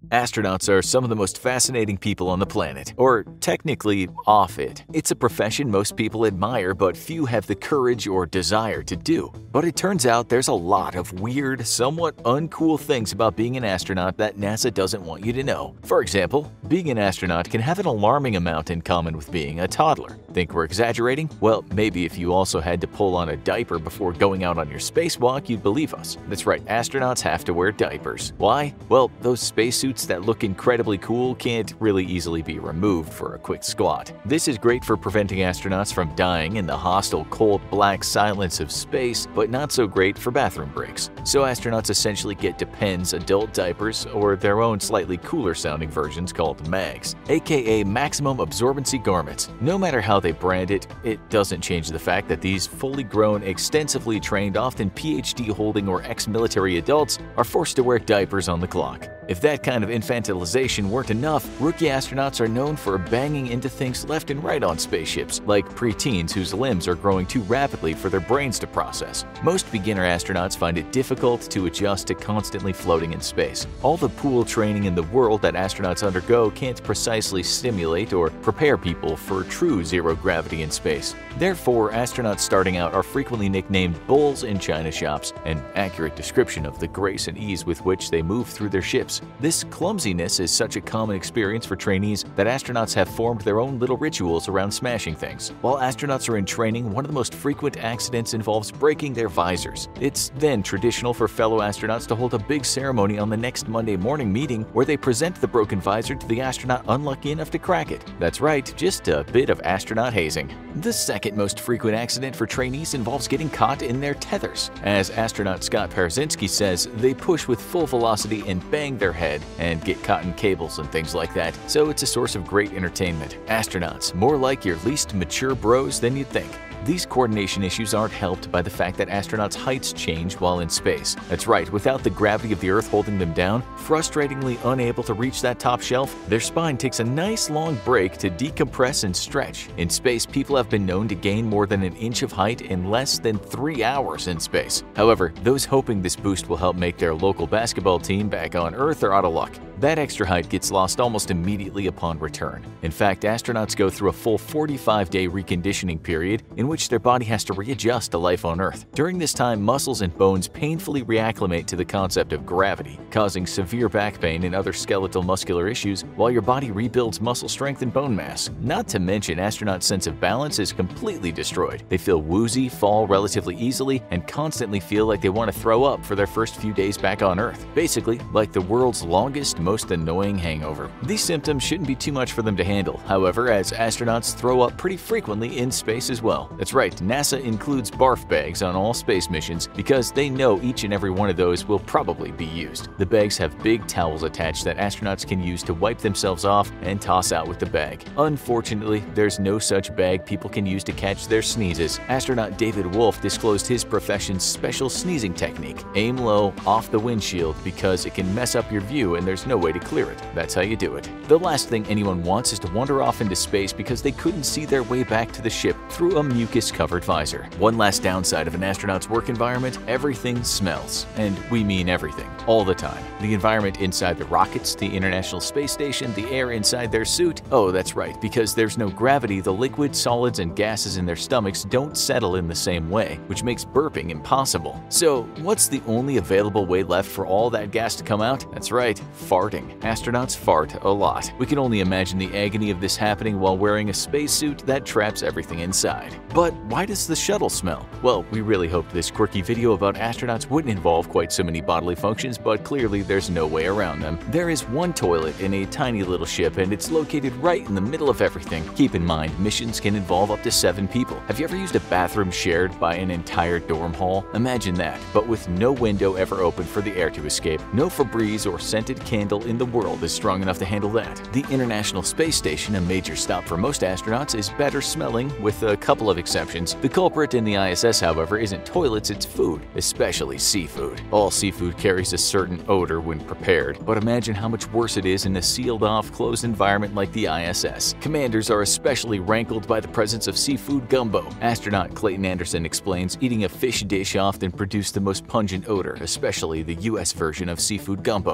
Astronauts are some of the most fascinating people on the planet, or technically off it. It's a profession most people admire, but few have the courage or desire to do. But it turns out there's a lot of weird, somewhat uncool things about being an astronaut that NASA doesn't want you to know. For example, being an astronaut can have an alarming amount in common with being a toddler. Think we're exaggerating? Well, maybe if you also had to pull on a diaper before going out on your spacewalk, you'd believe us. That's right, astronauts have to wear diapers. Why? Well, those spacesuits that look incredibly cool can't really easily be removed for a quick squat. This is great for preventing astronauts from dying in the hostile, cold, black silence of space, but not so great for bathroom breaks. So astronauts essentially get Depends adult diapers, or their own slightly cooler sounding versions called MAGs, aka Maximum Absorbency Garments. No matter how they brand it, it doesn't change the fact that these fully grown, extensively trained, often PhD holding or ex-military adults are forced to wear diapers on the clock. If that kind of infantilization weren't enough, rookie astronauts are known for banging into things left and right on spaceships, like preteens whose limbs are growing too rapidly for their brains to process. Most beginner astronauts find it difficult to adjust to constantly floating in space. All the pool training in the world that astronauts undergo can't precisely stimulate or prepare people for true zero gravity in space. Therefore, astronauts starting out are frequently nicknamed bulls in china shops, an accurate description of the grace and ease with which they move through their ships. This clumsiness is such a common experience for trainees that astronauts have formed their own little rituals around smashing things. While astronauts are in training, one of the most frequent accidents involves breaking their visors. It's then traditional for fellow astronauts to hold a big ceremony on the next Monday morning meeting where they present the broken visor to the astronaut unlucky enough to crack it. That's right, just a bit of astronaut hazing. The second most frequent accident for trainees involves getting caught in their tethers. As astronaut Scott Parzynski says, they push with full velocity and bang their head and get caught in cables and things like that, so it's a source of great entertainment. Astronauts, more like your least mature bros than you'd think. These coordination issues aren't helped by the fact that astronauts' heights change while in space. That's right, without the gravity of the Earth holding them down, frustratingly unable to reach that top shelf, their spine takes a nice long break to decompress and stretch. In space, people have been known to gain more than an inch of height in less than 3 hours in space. However, those hoping this boost will help make their local basketball team back on Earth are out of luck. That extra height gets lost almost immediately upon return. In fact, astronauts go through a full 45-day reconditioning period in which their body has to readjust to life on Earth. During this time, muscles and bones painfully reacclimate to the concept of gravity, causing severe back pain and other skeletal muscular issues while your body rebuilds muscle strength and bone mass. Not to mention, astronauts' sense of balance is completely destroyed. They feel woozy, fall relatively easily, and constantly feel like they want to throw up for their first few days back on Earth. Basically, like the world's longest, most annoying hangover. These symptoms shouldn't be too much for them to handle, however, as astronauts throw up pretty frequently in space as well. That's right, NASA includes barf bags on all space missions because they know each and every one of those will probably be used. The bags have big towels attached that astronauts can use to wipe themselves off and toss out with the bag. Unfortunately, there's no such bag people can use to catch their sneezes. Astronaut David Wolf disclosed his profession's special sneezing technique: aim low, off the windshield, because it can mess up your view and there's no way to clear it. That's how you do it. The last thing anyone wants is to wander off into space because they couldn't see their way back to the ship through a mucus-covered visor. One last downside of an astronaut's work environment: everything smells. And we mean everything, all the time. The environment inside the rockets, the International Space Station, the air inside their suit. Oh, that's right, because there's no gravity, the liquids, solids, and gases in their stomachs don't settle in the same way, which makes burping impossible. So, what's the only available way left for all that gas to come out? That's right, farting. Astronauts fart a lot. We can only imagine the agony of this happening while wearing a spacesuit that traps everything inside. But why does the shuttle smell? Well, we really hoped this quirky video about astronauts wouldn't involve quite so many bodily functions, but clearly there's no way around them. There is one toilet in a tiny little ship, and it's located right in the middle of everything. Keep in mind, missions can involve up to 7 people. Have you ever used a bathroom shared by an entire dorm hall? Imagine that, but with no window ever open for the air to escape. No Febreze or scented candle in the world is strong enough to handle that. The International Space Station, a major stop for most astronauts, is better smelling, with a couple of exceptions. The culprit in the ISS, however, isn't toilets, it's food, especially seafood. All seafood carries a certain odor when prepared, but imagine how much worse it is in a sealed-off, closed environment like the ISS. Commanders are especially rankled by the presence of seafood gumbo. Astronaut Clayton Anderson explains eating a fish dish often produced the most pungent odor, especially the US version of seafood gumbo.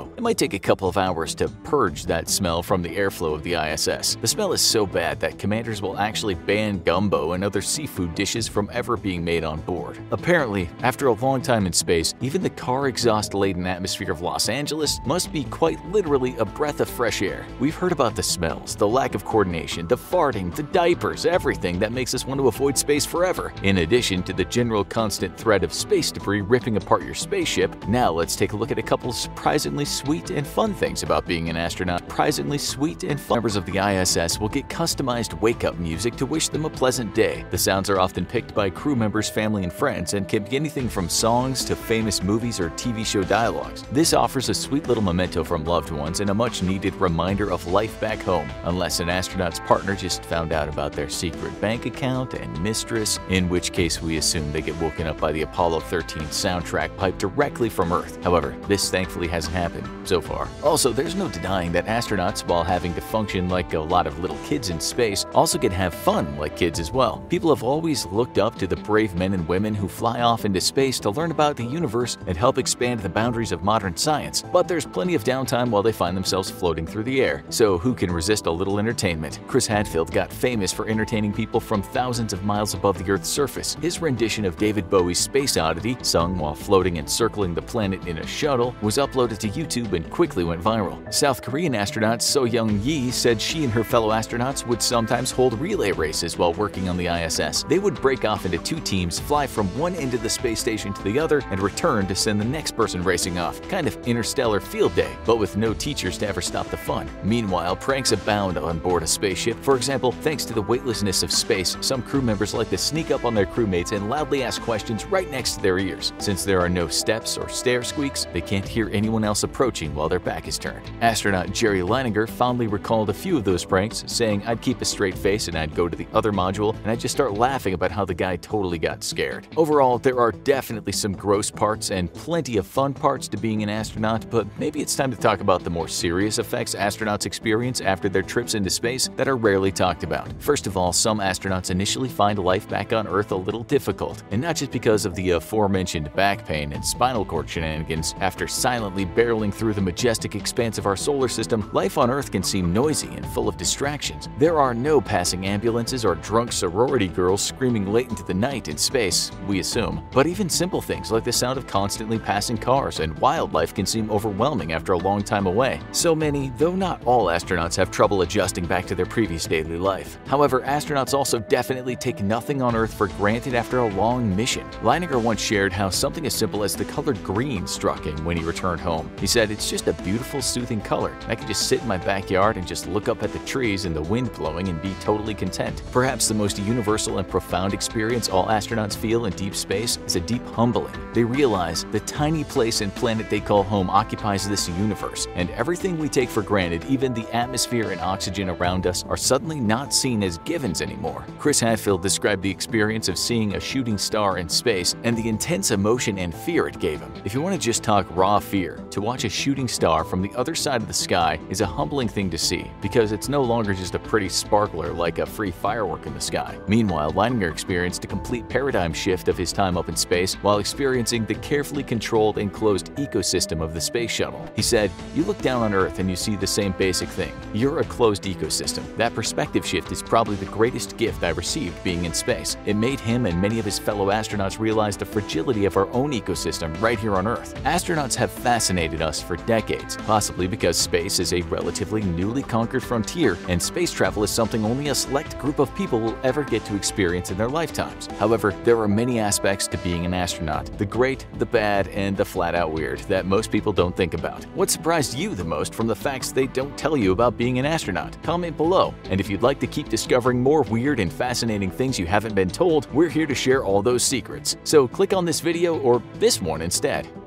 gumbo. It might take a couple of hours to purge that smell from the airflow of the ISS. The smell is so bad that commanders will actually ban gumbo and other seafood dishes from ever being made on board. Apparently, after a long time in space, even the car exhaust-laden atmosphere of Los Angeles must be quite literally a breath of fresh air. We've heard about the smells, the lack of coordination, the farting, the diapers, everything that makes us want to avoid space forever. In addition to the general constant threat of space debris ripping apart your spaceship, now let's take a look at a couple of surprisingly sweet and fun things about being an astronaut. Surprisingly sweet and fun. Members of the ISS will get customized wake-up music to wish them a pleasant day. The sounds are often picked by crew members, family, and friends and can be anything from songs to famous movies or TV show dialogues. This offers a sweet little memento from loved ones and a much-needed reminder of life back home, unless an astronaut's partner just found out about their secret bank account and mistress, in which case we assume they get woken up by the Apollo 13 soundtrack piped directly from Earth. However, this thankfully hasn't happened so far. Also, there's no denying that astronauts, while having to function like a lot of little kids in space, also can have fun like kids as well. People have always looked up to the brave men and women who fly off into space to learn about the universe and help expand the boundaries of modern science, but there's plenty of downtime while they find themselves floating through the air. So who can resist a little entertainment? Chris Hadfield got famous for entertaining people from thousands of miles above the Earth's surface. His rendition of David Bowie's Space Oddity, sung while floating and circling the planet in a shuttle, was uploaded to YouTube and quickly went viral. South Korean astronaut So Young-yi said she and her fellow astronauts would sometimes hold relay races while working on the ISS. They would break off into two teams, fly from one end of the space station to the other, and return to send the next person racing off. Kind of interstellar field day, but with no teachers to ever stop the fun. Meanwhile, pranks abound on board a spaceship. For example, thanks to the weightlessness of space, some crew members like to sneak up on their crewmates and loudly ask questions right next to their ears. Since there are no steps or stair squeaks, they can't hear anyone else approaching while their back is turned. Astronaut Jerry Leininger fondly recalled a few of those pranks, saying, "I'd keep a straight face and I'd go to the other module and I'd just start laughing about how the guy totally got scared." Overall, there are definitely some gross parts and plenty of fun parts to being an astronaut, but maybe it's time to talk about the more serious effects astronauts experience after their trips into space that are rarely talked about. First of all, some astronauts initially find life back on Earth a little difficult, and not just because of the aforementioned back pain and spinal cord shenanigans. After silently barreling through the majestic expanse of our solar system, life on Earth can seem noisy and full of distractions. There are no passing ambulances or drunk sorority girls screaming late into the night in space, we assume. But even simple things like the sound of constantly passing cars and wildlife can seem overwhelming after a long time away. So many, though not all astronauts have trouble adjusting back to their previous daily life. However, astronauts also definitely take nothing on Earth for granted after a long mission. Leininger once shared how something as simple as the color green struck him when he returned home. He said, "It's just a beautiful, soothing color. I could just sit in my backyard and just look up at the trees and the wind blowing and be totally content." Perhaps the most universal and profound experience all astronauts feel in deep space is a deep humbling. They realize the tiny place and planet they call home occupies this universe, and everything we take for granted, even the atmosphere and oxygen around us, are suddenly not seen as givens anymore. Chris Hadfield described the experience of seeing a shooting star in space and the intense emotion and fear it gave him. If you want to just talk raw fear, to watch a shooting star from the other side of the sky is a humbling thing to see, because it's no longer just a pretty sparkler like a free firework in the sky. Meanwhile, Leininger experienced a complete paradigm shift of his time up in space while experiencing the carefully controlled, enclosed ecosystem of the space shuttle. He said, "You look down on Earth and you see the same basic thing. You're a closed ecosystem. That perspective shift is probably the greatest gift I received being in space. It made him and many of his fellow astronauts realize the fragility of our own ecosystem right here on Earth." Astronauts have fascinated us for decades, possibly because space is a relatively newly conquered frontier, and space travel is something only a select group of people will ever get to experience in their lifetimes. However, there are many aspects to being an astronaut, the great, the bad, and the flat-out weird, that most people don't think about. What surprised you the most from the facts they don't tell you about being an astronaut? Comment below. And if you'd like to keep discovering more weird and fascinating things you haven't been told, we're here to share all those secrets. So click on this video or this one instead.